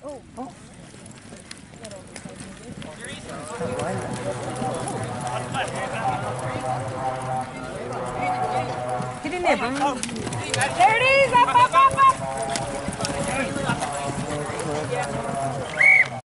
Get in there, bro. There it is. Up, up, up,